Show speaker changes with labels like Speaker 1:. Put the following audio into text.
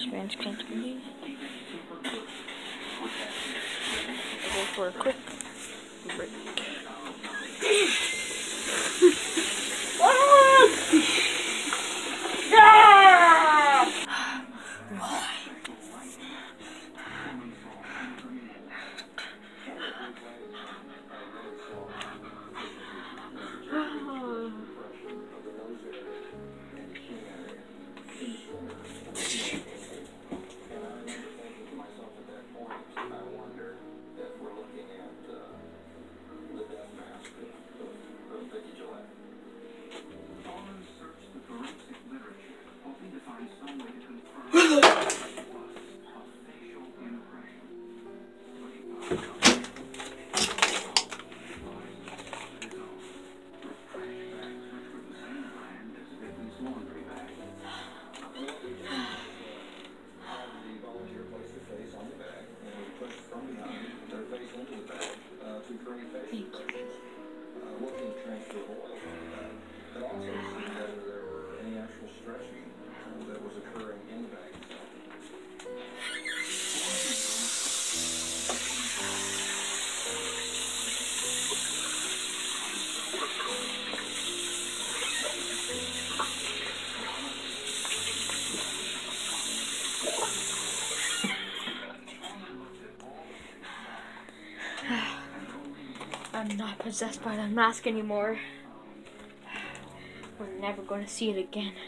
Speaker 1: Spanish Cantonese. I'll go for a quick break. I'm not possessed by the mask anymore. We're never going to see it again.